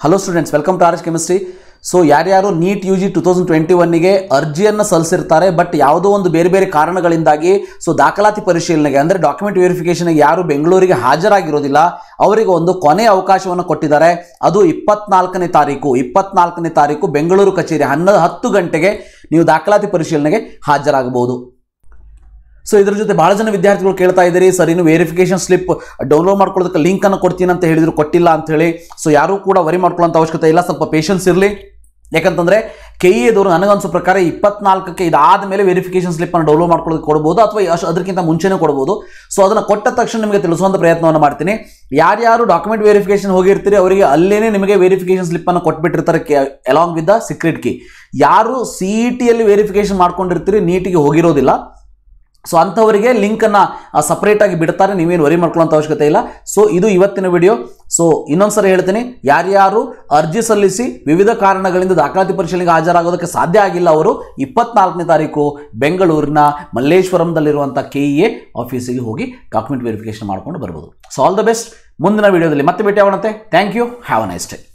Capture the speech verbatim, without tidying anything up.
Hello students, welcome to R H chemistry. So ಯಾರ್ಯಾರು NEET U G two thousand twenty ಒನ್ಗೆ ಅರ್ಜಿಯನ್ನು ಸಲ್ಲಿಸಿರ್ತಾರೆ, but ಯಾವುದೋ ಒಂದು ಬೇರೆ ಬೇರೆ ಕಾರಣಗಳಿಂದಾಗಿ ಸೊ ದಾಖಲಾತಿ ಪರಿಶೀಲನೆಗೆ ಅಂದರೆ ಡಾಕ್ಯುಮೆಂಟ್ ವೆರಿಫಿಕೇಷನ್ಗೆ ಯಾರು ಬೆಂಗಳೂರಿಗೆ ಹಾಜರಾಗಿರೋದಿಲ್ಲ, ಅವರಿಗೆ ಒಂದು ಕೊನೆಯ ಅವಕಾಶವನ್ನು ಕೊಟ್ಟಿದ್ದಾರೆ. ಅದು ಇಪ್ಪತ್ನಾಲ್ಕನೇ ತಾರೀಕು ಇಪ್ಪತ್ನಾಲ್ಕನೇ ತಾರೀಕು ಬೆಂಗಳೂರು ಕಚೇರಿ ಹನ್ನೊಂದು ಹತ್ತು ಗಂಟೆಗೆ ನೀವು ದಾಖಲಾತಿ ಪರಿಶೀಲನೆಗೆ ಹಾಜರಾಗಬಹುದು. ಸೊ ಇದ್ರ ಜೊತೆ ಬಹಳ ಜನ ವಿದ್ಯಾರ್ಥಿಗಳು ಕೇಳ್ತಾ ಇದ್ದೀರಿ, ಸರ್ ಇನ್ನು ವೆರಿಫಿಕೇಶನ್ ಸ್ಲಿಪ್ ಡೌನ್ಲೋಡ್ ಮಾಡ್ಕೊಳ್ಳೋದಕ್ಕೆ ಲಿಂಕ್ ಅನ್ನು ಕೊಡ್ತೀನಿ ಅಂತ ಹೇಳಿದ್ರು, ಕೊಟ್ಟಿಲ್ಲ ಅಂತ ಹೇಳಿ. ಸೊ ಯಾರು ಕೂಡ ವರಿ ಮಾಡ್ಕೊಳ್ಳೋಂಥ ಅವಶ್ಯಕತೆ ಇಲ್ಲ, ಸ್ವಲ್ಪ ಪೇಷನ್ಸ್ ಇರಲಿ. ಯಾಕಂತಂದ್ರೆ ಕೆ ಇ ಎದವರು ನನಗನ್ಸೋ ಪ್ರಕಾರ ಇಪ್ಪತ್ನಾಲ್ಕಕ್ಕೆ ಇದಾದ ಮೇಲೆ ವೆರಿಫಿಕೇಶನ್ ಸ್ಲಿಪ್ ಅನ್ನು ಡೌನ್ಲೋಡ್ ಮಾಡ್ಕೊಳ್ಳೋದಕ್ಕೆ ಕೊಡ್ಬೋದು, ಅಥವಾ ಅದಕ್ಕಿಂತ ಮುಂಚೆನೇ ಕೊಡ್ಬೋದು. ಸೊ ಅದನ್ನು ಕೊಟ್ಟ ತಕ್ಷಣ ನಿಮಗೆ ತಿಳಿಸುವಂಥ ಪ್ರಯತ್ನವನ್ನು ಮಾಡ್ತೀನಿ. ಯಾರ್ಯಾರು ಡಾಕ್ಯುಮೆಂಟ್ ವೆರಿಫಿಕೇಶನ್ ಹೋಗಿರ್ತೀರಿ ಅವರಿಗೆ ಅಲ್ಲೇನೆ ನಿಮಗೆ ವೆರಿಫಿಕೇಶನ್ ಸ್ಲಿಪ್ ಅನ್ನು ಕೊಟ್ಬಿಟ್ಟಿರ್ತಾರೆ along with the secret key. ಯಾರು ಸಿ ಇ ಟಿಯಲ್ಲಿ ವೆರಿಫಿಕೇಶನ್ ಮಾಡ್ಕೊಂಡಿರ್ತೀರಿ, ನೀಟಿಗೆ ಹೋಗಿರೋದಿಲ್ಲ, ಸೊ ಅಂಥವರಿಗೆ ಲಿಂಕನ್ನು ಸಪ್ರೇಟಾಗಿ ಬಿಡ್ತಾರೆ, ನೀವೇನು ವರಿ ಮಾಡ್ಕೊಳ್ಳೋಂಥ ಅವಶ್ಯಕತೆ ಇಲ್ಲ. ಸೊ ಇದು ಇವತ್ತಿನ ವಿಡಿಯೋ. ಸೊ ಇನ್ನೊಂದ್ಸರಿ ಹೇಳ್ತೀನಿ, ಯಾರ್ಯಾರು ಅರ್ಜಿ ಸಲ್ಲಿಸಿ ವಿವಿಧ ಕಾರಣಗಳಿಂದ ದಾಖಲಾತಿ ಪರಿಶೀಲನೆಗೆ ಹಾಜರಾಗೋದಕ್ಕೆ ಸಾಧ್ಯ ಆಗಿಲ್ಲ, ಅವರು ಇಪ್ಪತ್ನಾಲ್ಕನೇ ತಾರೀಕು ಬೆಂಗಳೂರಿನ ಮಲ್ಲೇಶ್ವರಂದಲ್ಲಿರುವಂಥ ಕೆ ಇ ಎ ಆಫೀಸಿಗೆ ಹೋಗಿ ಡಾಕ್ಯುಮೆಂಟ್ ವೆರಿಫಿಕೇಶನ್ ಮಾಡ್ಕೊಂಡು ಬರ್ಬೋದು. So all the best. ಮುಂದಿನ ವಿಡಿಯೋದಲ್ಲಿ ಮತ್ತೆ ಭೇಟಿ ಆಗೋಣಂತೆ. Thank you. Have a nice day.